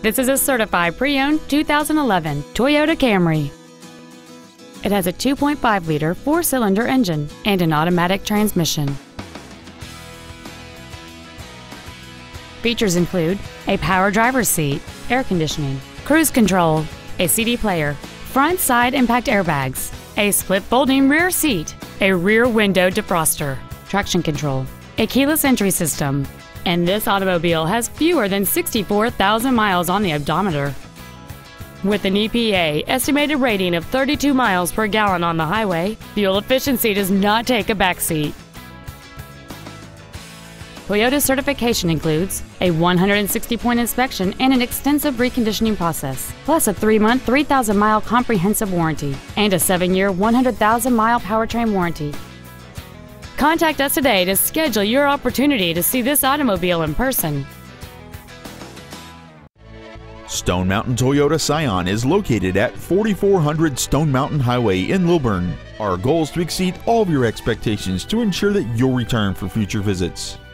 This is a certified pre-owned 2011 Toyota Camry. It has a 2.5-liter four-cylinder engine and an automatic transmission. Features include a power driver's seat, air conditioning, cruise control, a CD player, front side impact airbags, a split folding rear seat, a rear window defroster, traction control, a keyless entry system, and this automobile has fewer than 64,000 miles on the odometer. With an EPA estimated rating of 32 miles per gallon on the highway, fuel efficiency does not take a backseat. Toyota's certification includes a 160-point inspection and an extensive reconditioning process, plus a 3-month, 3,000-mile comprehensive warranty and a 7-year, 100,000-mile powertrain warranty. Contact us today to schedule your opportunity to see this automobile in person. Stone Mountain Toyota Scion is located at 4400 Stone Mountain Highway in Lilburn. Our goal is to exceed all of your expectations to ensure that you'll return for future visits.